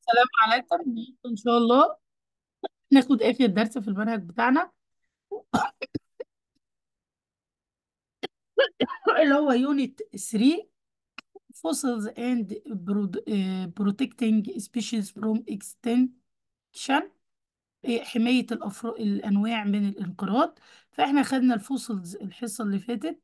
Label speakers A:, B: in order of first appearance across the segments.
A: السلام عليكم. النهاردة إن شاء الله ناخد آخر درس في المنهج بتاعنا اللي هو يونت 3 Fossils and Protecting Species from Extinction. حماية الأنواع من الانقراض. فإحنا خدنا الفوسلز الحصة اللي فاتت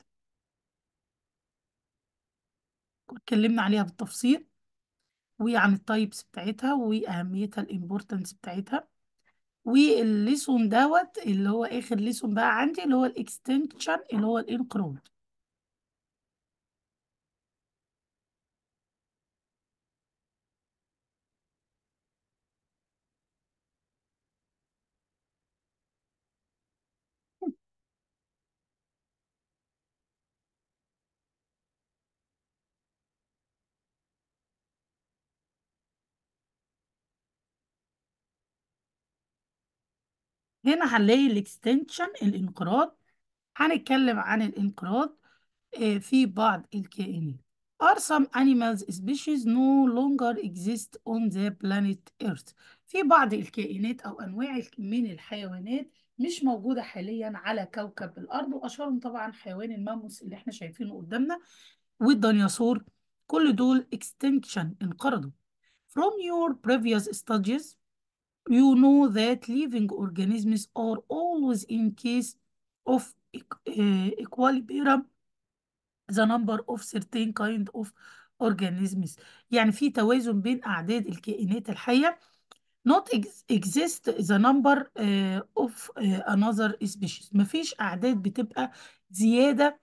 A: واتكلمنا عليها بالتفصيل وعن التايبس بتاعتها وأهميتها الامبورتنس بتاعتها. والليسون دوت اللي هو آخر ليسون بقى عندي اللي هو الاكستنكشن اللي هو الانقراض. هنا هنلاقي الاكستنشن الانقراض. هنتكلم عن الانقراض في بعض الكائنات. Are some animals species no longer exist on the planet Earth. في بعض الكائنات أو أنواع من الحيوانات مش موجودة حاليا على كوكب الأرض، وأشهرهم طبعا حيوان الماموس اللي احنا شايفينه قدامنا والديناصور. كل دول extinction انقرضوا. From your previous studies you know that living organisms are always in case of equilibrium the number of certain kind of organisms. يعني في توازن بين أعداد الكائنات الحية. not exist the number of another species. مفيش أعداد بتبقى زيادة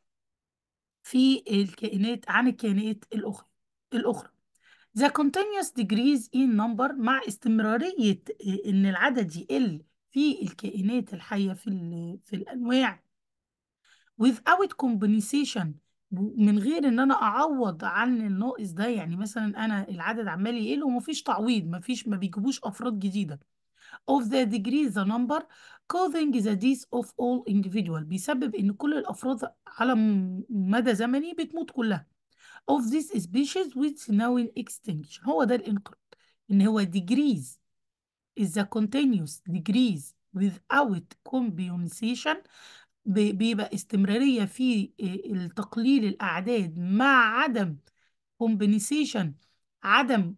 A: في الكائنات عن الكائنات الأخرى. The continuous decrease in number مع استمرارية إن العدد يقل في الكائنات الحية في الأنواع without compensation، من غير إن أنا أعوض عن الناقص ده. يعني مثلا أنا العدد عمال يقل ومفيش تعويض، ما بيجيبوش أفراد جديدة. of the decrease the number causing the death of all individual، بيسبب إن كل الأفراد على مدى زمني بتموت كلها. of this species which now in extinction. هو ده الانقراض، ان هو decrease is the continuous decrease without compensation. بيبقى استمرارية في التقليل الأعداد مع عدم compensation، عدم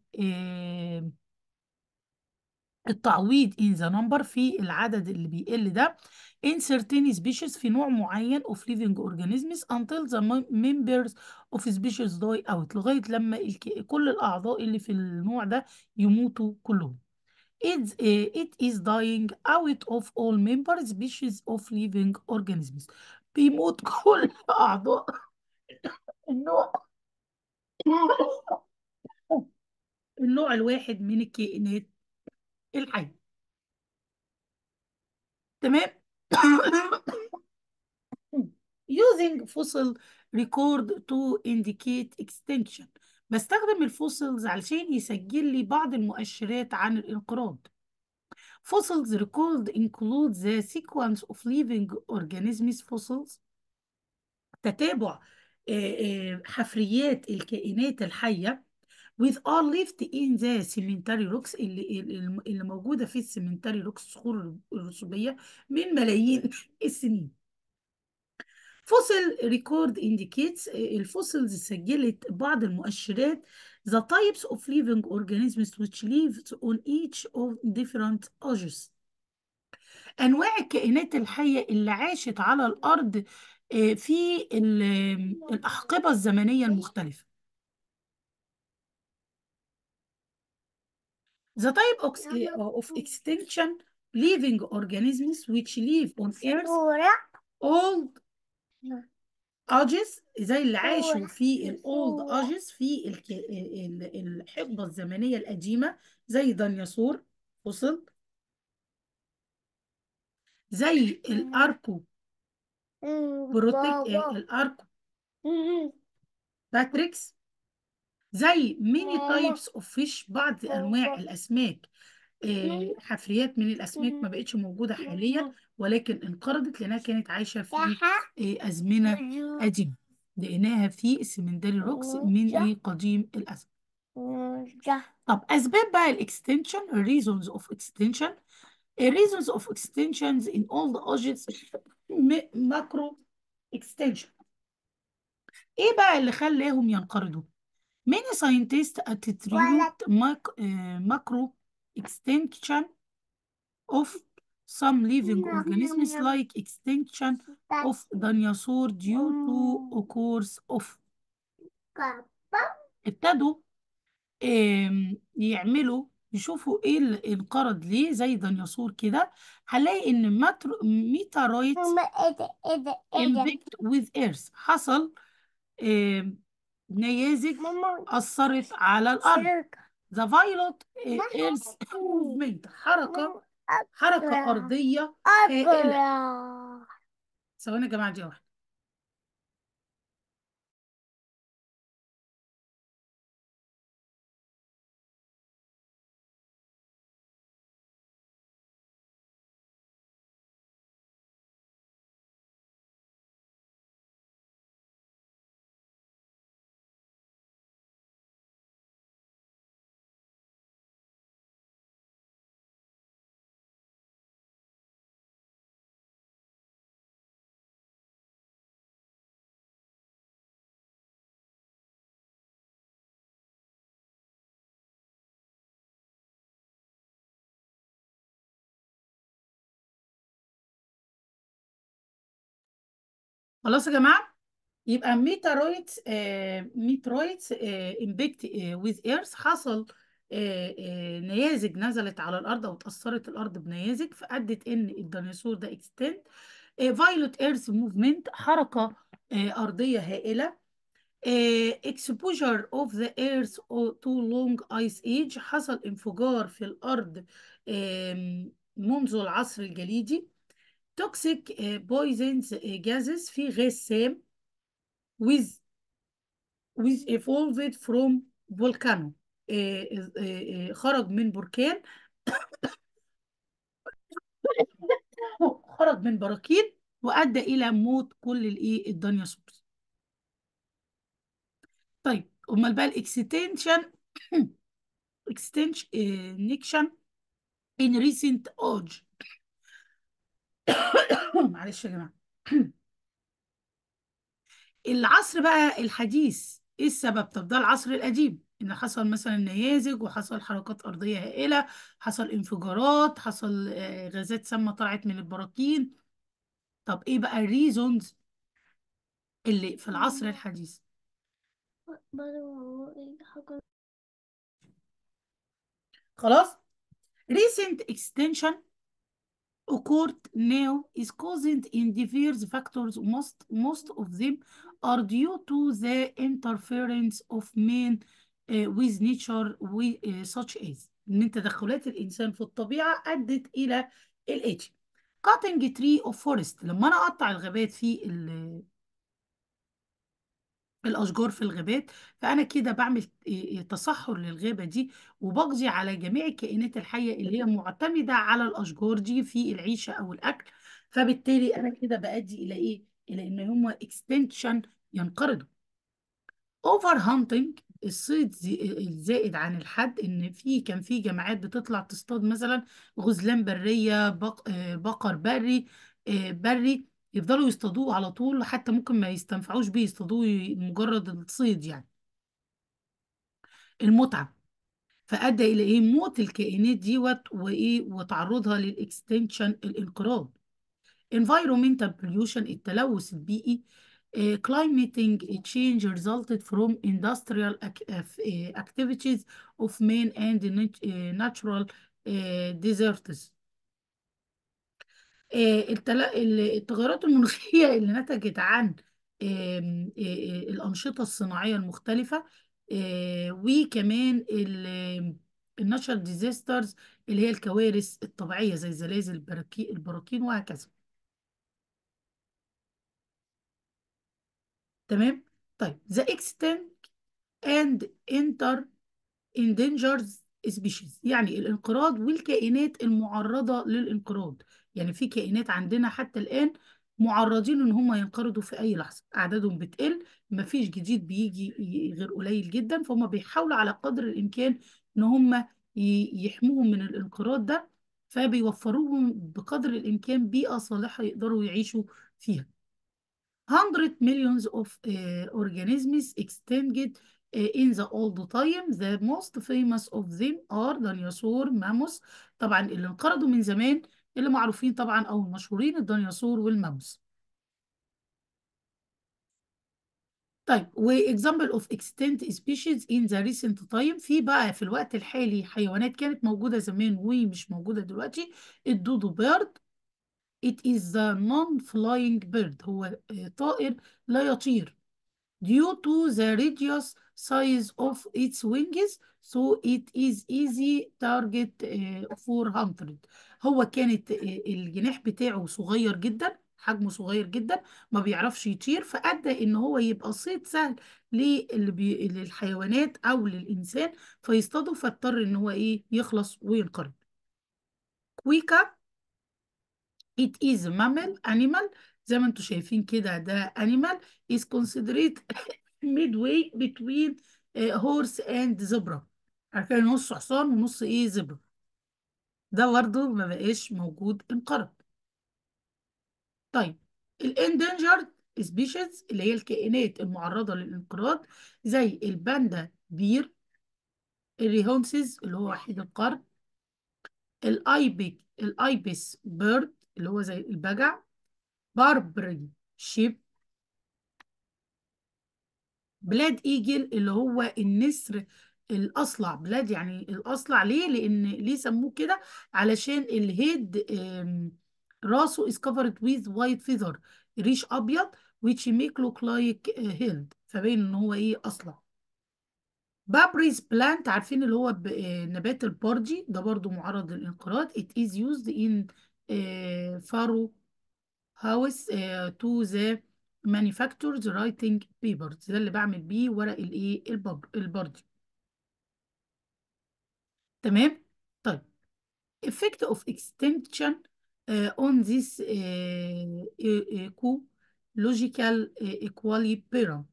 A: التعويض in the number في العدد اللي بيقل ده in certain species في نوع معين of living organisms until the members of species die out، لغاية لما كل الأعضاء اللي في النوع ده يموتوا كلهم. It is dying out of all member species of living organisms. بيموت كل أعضاء النوع النوع الواحد من الكائنات الحية. تمام. using fossil record to indicate extinction. بستخدم الفوسلز علشان يسجل لي بعض المؤشرات عن الانقراض. Fossils record include the sequence of living organisms. Fossils تتابع حفريات الكائنات الحية with are left in the cemetery rocks اللي موجودة في السيمنتاري روكس الصخور الرسوبية من ملايين السنين. فوسيل ريكورد indicates الفوسيلز سجلت بعض المؤشرات the types of living organisms which live on each of different ages. أنواع الكائنات الحية اللي عاشت على الأرض في الأحقبة الزمنية المختلفة. The type of extinction living organisms which live on Earth old ages، زي اللي عاشوا في الاولد ages في الحقبة الزمنية القديمة، زي ديناصور فصل، زي الاركو الاركو باتريكس، زي ميني تايبس اوف فيش بعض انواع الاسماك. حفريات من الاسماك ما بقتش موجودة حاليا ولكن انقرضت لانها كانت عايشة في ازمنة قديمة، لقيناها في السمندري روكس من قديم الازل. طب أسباب بقى الإكستنشن reasons of extinction. reasons of extinctions in all the objects macro extension. إيه بقى اللي خلاهم ينقرضوا؟ Many scientists attribute macro extinction of some living organisms like extinction of dinosaur due to occurs of. ابتدوا يعملوا يشوفوا ايه اللي انقرض ليه زي ديناصور كده. هنلاقي ان ميتارويت impact with earth حصل آم، نيازك أثرت على الأرض. The violet earth movement حركة أرضية هائلة. ثواني يا جماعة دي واحدة. خلاص يا جماعة، يبقى ميترويتس امباكت ويز ايرث حصل نيازك نزلت على الارض او اتاثرت الارض بنيازك فادت ان الديناصور ده اكستنت. فايلوت ايرث موفمنت حركه ارضيه هائله. exposure of the earth to long ice age حصل انفجار في الارض منذ العصر الجليدي. toxic poisons gases في غاز سام with evolved from volcano خرج من بركان خرج من براكين وأدى إلى موت كل الديناصورز. طيب أمال بقى الإكستنشن extinction in recent age. معلش يا جماعة. العصر بقى الحديث ايه السبب؟ طب ده العصر القديم ان حصل مثلا نيازك وحصل حركات ارضيه هائله، حصل انفجارات، حصل غازات سامه طلعت من البراكين. طب ايه بقى الريزونز اللي في العصر الحديث؟ خلاص. recent extension occurred now is caused in diverse factors. Most of them are due to the interference of man with nature such as من تدخلات الإنسان في الطبيعة أدت إلى الآتي: cutting tree of forest. لما أنا أقطع الغابات في الأشجار في الغابات فأنا كده بعمل تصحر للغابة دي وبقضي على جميع الكائنات الحية اللي هي معتمدة على الأشجار دي في العيشة أو الأكل. فبالتالي أنا كده بأدي إلى إيه؟ إلى إن هما extinction ينقرضوا. اوفر هانتنج الصيد الزائد عن الحد، ان كان في جماعات بتطلع تصطاد مثلا غزلان بريه بقر بري يفضلوا يصطادوه على طول حتى ممكن ما يستنفعوش بيه يصطادوه مجرد الصيد يعني المتعه. فادى الى ايه؟ موت الكائنات دي وايه وتعرضها للاكستنشن الانقراض. environmental pollution التلوث البيئي. climate change resulted from industrial activities of man and natural disasters. التغيرات المناخية اللي نتجت عن الأنشطة الصناعية المختلفة وكمان الناتشرال ديزاسترز اللي هي الكوارث الطبيعية زي زلازل البراكين وهكذا. تمام. طيب the extent and enter endangered species يعني الانقراض والكائنات المعرضة للانقراض. يعني في كائنات عندنا حتى الآن معرضين ان هم ينقرضوا في اي لحظة، اعدادهم بتقل، مفيش جديد بيجي غير قليل جدا، فهم بيحاولوا على قدر الامكان ان هم يحموهم من الانقراض ده، فبيوفروهم بقدر الامكان بيئة صالحة يقدروا يعيشوا فيها. 100 millions of organisms extinct in the old time. The most famous of them are dinosaur, mammoth. طبعا اللي انقرضوا من زمان اللي معروفين طبعا او المشهورين الديناصور والماموث. طيب و example of extinct species in the recent time، في بقى في الوقت الحالي حيوانات كانت موجودة زمان ومش موجودة دلوقتي. الدودو بيرد. It is a non-flying bird، هو طائر لا يطير. Due to the radius size of its wings so it is easy target for hunting. هو كانت الجناح بتاعه صغير جدا، حجمه صغير جدا، ما بيعرفش يطير، فأدى إن هو يبقى صيد سهل للحيوانات أو للإنسان فيصطادوا، فاضطر إن هو إيه يخلص وينقرض. كويكا. It is a mammal animal، زي ما انتم شايفين كده ده animal is considered midway between horse and zebra. عارفين نص حصان ونص ايه زبرة. ده برضه ما بقاش موجود، انقرض. طيب endangered species اللي هي الكائنات المعرضة للانقراض زي الباندا بير، الريهونسز اللي هو وحيد القرن، الايبس بيرد اللي هو زي البجع، باربري شيب، بلاد ايجل اللي هو النسر الاصلع. بلاد يعني الاصلع، ليه؟ لان ليه سموه كده؟ علشان الهيد راسه is covered with white feather، ريش ابيض which make look like head، فبين ان هو ايه اصلع. بابريز بلانت، عارفين اللي هو نبات الباردي ده برضو معرض للانقراض. it is used in faro house to the manufacturers writing papers، ده اللي بعمل بيه ورق الايه البردي. تمام. طيب effect of extinction on this ecological equilibrium.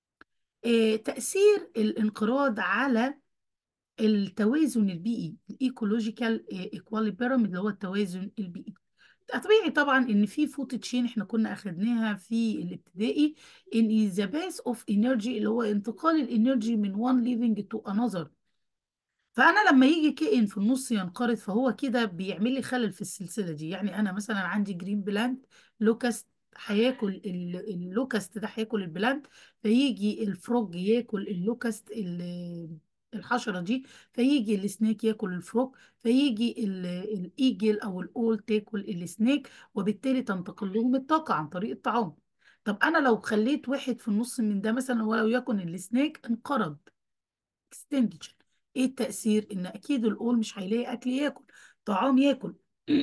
A: تأثير الانقراض على التوازن البيئي، الايكولوجيكال ايكواليبرم اللي هو التوازن البيئي. طبيعي طبعا ان في فوت تشين احنا كنا اخدناها في الابتدائي، ان ذا باس اوف انرجي اللي هو انتقال الانرجي من وان ليفنج تو انذر. فانا لما يجي كائن في النص ينقرض فهو كده بيعمل لي خلل في السلسله دي. يعني انا مثلا عندي جرين بلانت، لوكاست هياكل اللوكاست ده هياكل البلانت، فيجي الفروج ياكل اللوكاست الحشره دي، فيجي السنيك ياكل الفروج، فيجي الايجل او الاول تاكل السنيك، وبالتالي تنتقل لهم الطاقه عن طريق الطعام. طب انا لو خليت واحد في النص من ده مثلا ولو يكن السنيك انقرض، extinction، ايه التأثير؟ ان اكيد الاول مش هيلاقي اكل ياكل، طعام ياكل.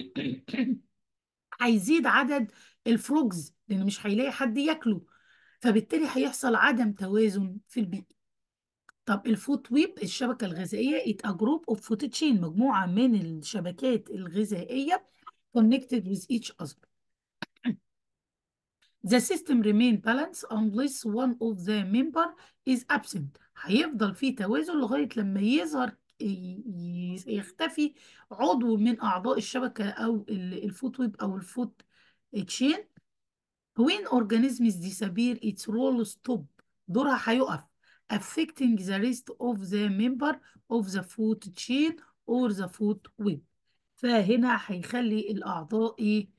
A: هيزيد عدد الفروجز لان مش هيلاقي حد ياكله، فبالتالي هيحصل عدم توازن في البيئة. طب الفود ويب، الشبكة الغذائية it a group of food chain، مجموعة من الشبكات الغذائية connected with each other. The system remain balanced unless one of the member is absent. هيفضل في توازن لغاية لما يظهر يختفي عضو من أعضاء الشبكة أو الفوت ويب أو الفوت تشين. When organisms disappear its role stop، دورها هيقف affecting the rest of the member of the food chain or the food web. فهنا هيخلي الأعضاء إيه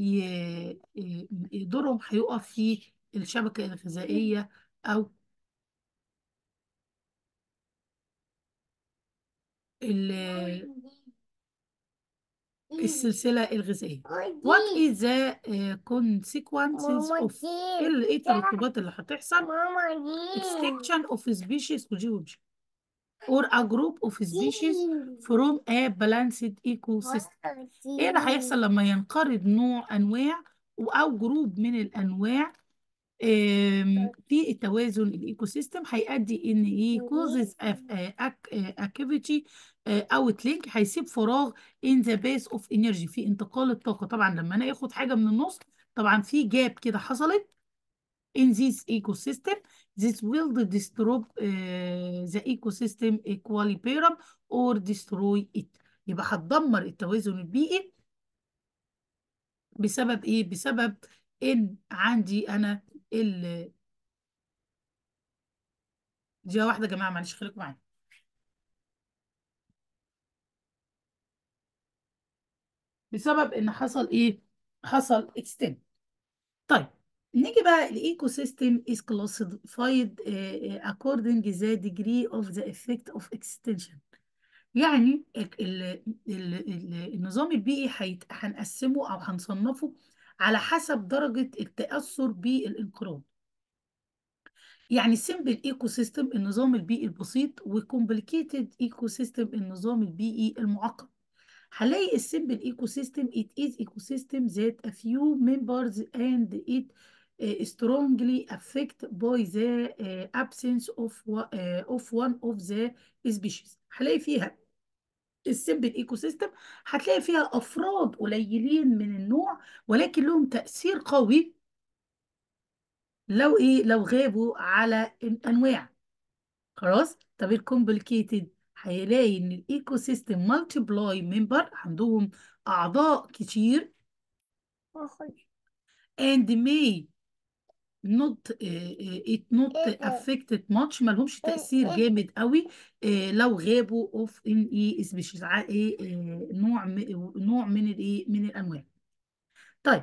A: دورهم هيقف في الشبكة الغذائية أو ال- السلسلة الغذائية. What is the consequences of إيه الترتبات اللي هتحصل؟ extinction of species or a group of species from a balanced ecosystem. ايه اللي هيحصل لما ينقرض نوع او جروب من الانواع في التوازن الايكو سيستم؟ هيؤدي ان ايه causes activity outlet، هيسيب فراغ in the base of energy في انتقال الطاقه. طبعا لما انا اخد حاجه من النص طبعا في جاب كده حصلت in this ecosystem This will disturb the ecosystem equilibrium or destroy it. يبقى هتدمر التوازن البيئي بسبب ايه؟ بسبب ان عندي انا ال دي واحده يا جماعه، معلش خليكم معايا. بسبب ان حصل ايه؟ حصل extinct. طيب نيجي بقى الايكو سيستم is classified according the degree of the effect of extinction. يعني النظام البيئي هنقسمه او هنصنفه على حسب درجة التأثر بالانقراض. يعني simple ايكو سيستم النظام البيئي البسيط، وكومبليكيتد ايكو سيستم النظام البيئي المعقد. هنلاقي السيمبل ايكو سيستم it is ecosystem that a few members and it strongly affect by the absence of one of the species. هلاقي فيها السيمبل ايكو سيستم، هتلاقي فيها افراد قليلين من النوع ولكن لهم تأثير قوي لو ايه؟ لو غابوا على الانواع. خلاص. طب الكومبليكيتد هيلاقي ان الايكو سيستم مالتيبلاي ممبر، عندهم اعضاء كتير and may not it not affected much، ما لهمش تأثير جامد قوي لو غابوا اوف ان ايه سبيشيز ايه نوع من الايه من الانواع. طيب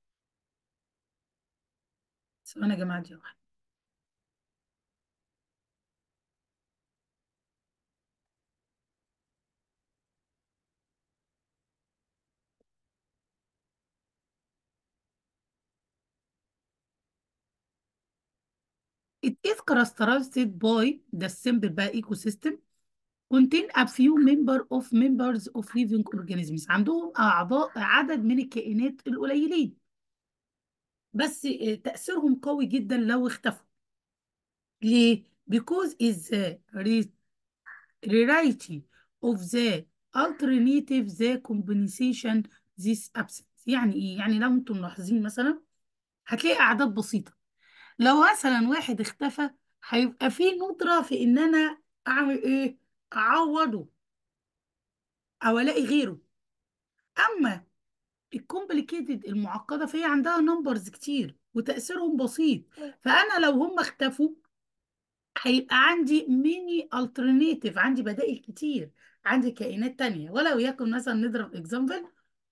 A: ثواني يا جماعه دي واحدة. It is characterized by the simple بقى ecosystem contain a few members of living organisms، عندهم أعضاء عدد من الكائنات القليلين بس تأثيرهم قوي جدا لو اختفوا. ليه؟ Because is the rarity of the alternative the compensation this absence. يعني ايه؟ يعني لو انتم ملاحظين مثلا هتلاقي أعداد بسيطة، لو مثلا واحد اختفى هيبقى في ندرة في ان انا اعمل ايه؟ اعوضه او الاقي غيره. اما الكومبليكيتد المعقده فهي عندها نمبرز كتير وتاثيرهم بسيط، فانا لو هم اختفوا هيبقى عندي ميني الترناتيف، عندي بدائل كتير، عندي كائنات تانية. ولو يكن مثلا نضرب اكزامبل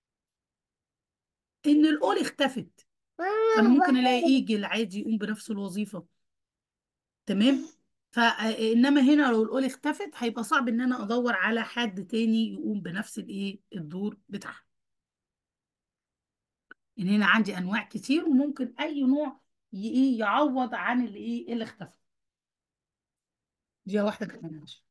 A: ان الاول اختفت، فانا ممكن الاقي ايجل عادي يقوم بنفس الوظيفه. تمام. فانما هنا لو الاول اختفت هيبقى صعب ان انا ادور على حد تاني يقوم بنفس الايه الدور بتاعها. ان هنا عندي انواع كتير وممكن اي نوع ايه يعوض عن اللي ايه اللي اختفى. دي واحده كمان يا باشا.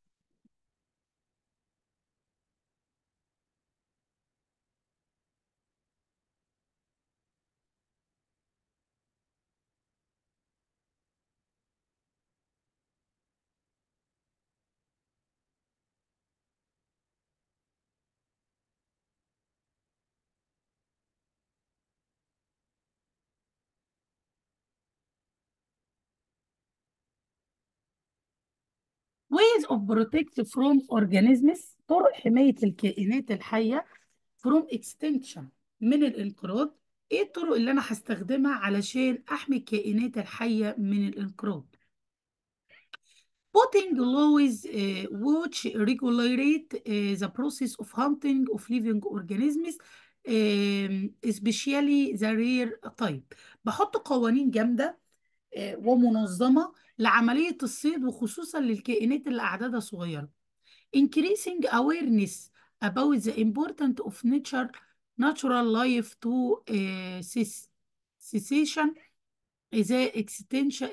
A: ways of protect from organisms، طرق حمايه الكائنات الحيه from extinction، من الانقراض. ايه الطرق اللي انا هستخدمها علشان احمي الكائنات الحيه من الانقراض؟ putting laws which regulate the process of hunting of living organisms especially the rare type. بحط قوانين جامدة ومنظمة لعملية الصيد وخصوصا للكائنات اللي أعدادها صغيرة. increasing awareness about the importance of natural life to cessation the extension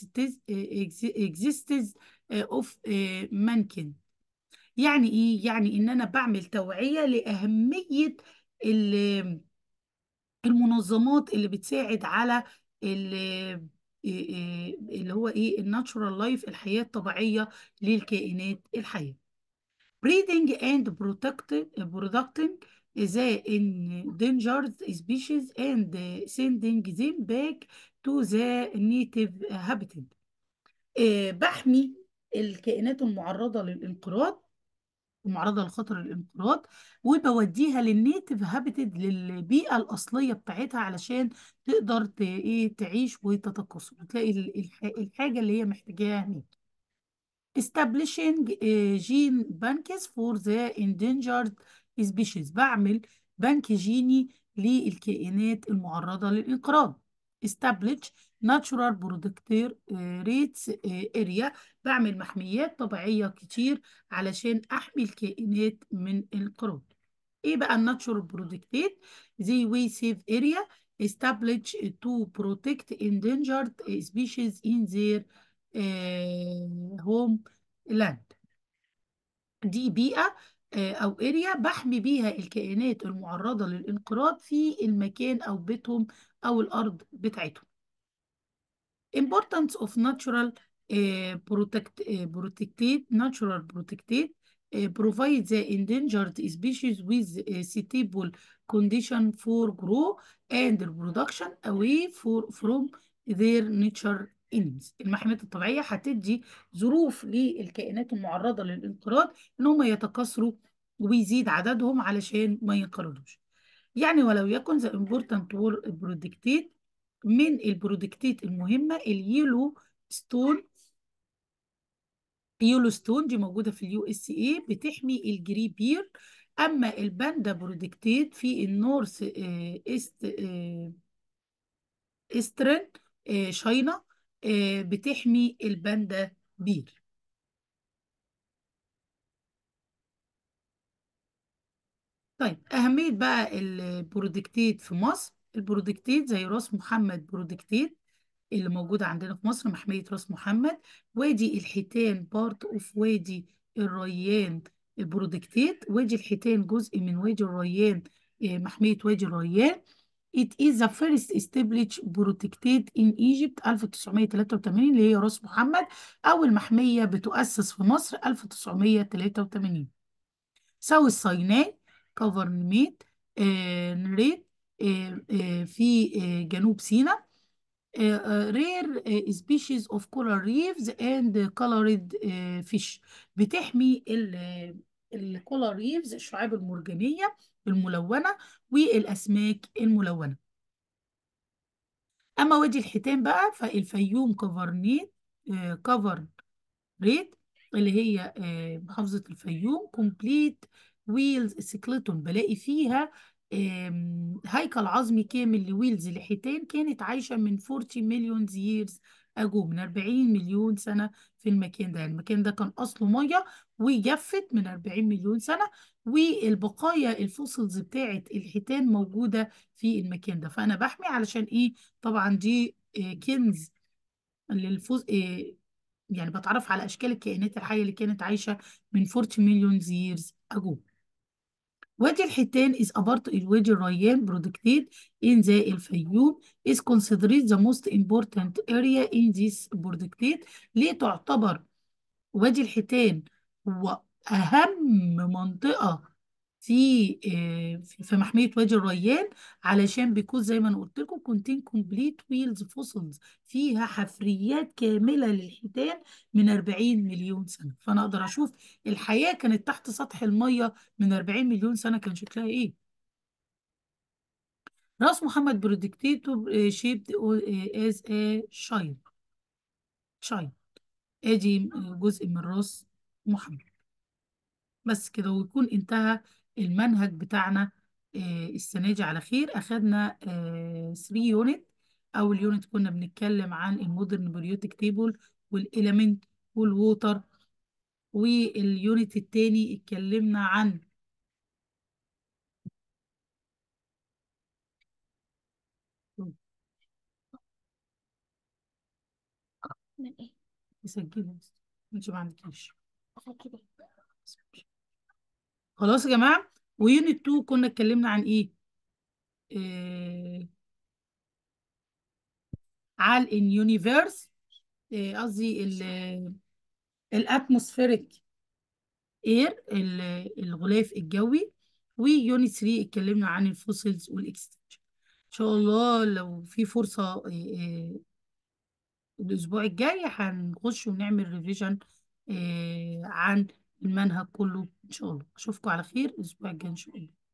A: exists of mankind. يعني ايه؟ يعني ان انا بعمل توعية لأهمية ال- المنظمات اللي بتساعد على اللي هو ايه الناتشورال لايف، الحياة الطبيعية للكائنات الحية. breeding and protecting the endangered species and sending them back to the native habitat. بحمي الكائنات المعرضة للانقراض، المعرضة لخطر الانقراض، وبوديها للنيتف هابيتد، للبيئة الأصلية بتاعتها، علشان تقدر إيه تعيش وتتكاثر وتلاقي الحاجة اللي هي محتاجاها هناك. establishing gene banks for the endangered species، بعمل بنك جيني للكائنات المعرضة للانقراض. establish natural protector rates area، بعمل محميات طبيعية كتير علشان أحمي الكائنات من الانقراض. ايه بقى الناتشورال بروتكتيد؟ زي وي سيف اريا established to protect endangered species in their هوم لاند. دي بيئة أو اريا بحمي بيها الكائنات المعرضة للانقراض في المكان أو بيتهم أو الأرض بتاعتهم. Importance of natural protected provide the endangered species with suitable condition for grow and reproduction away from their nature enemies. المحميات الطبيعية هتدي ظروف للكائنات المعرضة للانقراض ان هم يتكاثروا ويزيد عددهم علشان ما ينقرضوش. يعني ولو يكن the important word protected، من البرودكتات المهمة اليلو ستون. يلو ستون دي موجودة في اليو اس اي، بتحمي الجري بير. اما الباندا برودكتات في النورث است استرن شاينا، بتحمي الباندا بير. طيب أهمية بقى البرودكتات في مصر. البرودكتات زي راس محمد برودكتات اللي موجودة عندنا في مصر، محمية راس محمد. وادي الحيتان بارت اوف وادي الريان البرودكتات. وادي الحيتان جزء من وادي الريان، محمية وادي الريان. It is the first established protected in Egypt 1983، اللي هي راس محمد. أول محمية بتؤسس في مصر 1983. ساوث سيناء كفرنميت نريت في جنوب سيناء. rare species of coral reefs and colored fish، بتحمي الكولار ريفز، الشعاب المرجانية الملونة والأسماك الملونة. أما وادي الحيتان بقى فالفيوم كفرنيت كفر ريت، اللي هي محافظة الفيوم. كومبليت ويلز سكلتون، بلاقي فيها هيكل عظمي كامل لويلز لحيتان كانت عايشة من 40 مليون years ago، من 40 مليون سنة في المكان ده. المكان ده كان أصله مية وجفت من 40 مليون سنة، والبقايا الفوسلز بتاعت الحيتان موجودة في المكان ده. فأنا بحمي علشان إيه؟ طبعا دي كنز للفوز، يعني بتعرف على أشكال الكائنات الحية اللي كانت عايشة من 40 مليون years ago. وادي الحيتان is a part in وادي الريان protected in the الفيوم is considered the most important area in this protected. ليه تعتبر وادي الحيتان هو أهم منطقة في محمية وادي الريان؟ علشان بيكون زي ما انا قلت لكم contain complete wheels fossils، فيها حفريات كاملة للحيتان من 40 مليون سنة. فانا اقدر اشوف الحياة كانت تحت سطح المية من 40 مليون سنة كان شكلها ايه. راس محمد برودكتيتو shaped as a child. ادي جزء من راس محمد. بس كده ويكون انتهى المنهج بتاعنا السنة دي على خير. أخدنا 3 يونت. أول يونت كنا بنتكلم عن المودرن بريوتك تيبل والإليمنت والووتر، واليونت التاني اتكلمنا عن نسجله بس انت ما عندكيش. خلاص يا جماعة. ويونت 2 كنا اتكلمنا عن ايه؟ آه على اليونيفيرس، قصدي الاتموسفيريك اير، الغلاف الجوي. ويونت 3 اتكلمنا عن الفوسيلز والاكستنشن. ان شاء الله لو في فرصة الأسبوع الجاي هنخش ونعمل ريفيجن عن المنهج كله إن شاء الله. أشوفكم على خير الأسبوع الجاي إن شاء الله.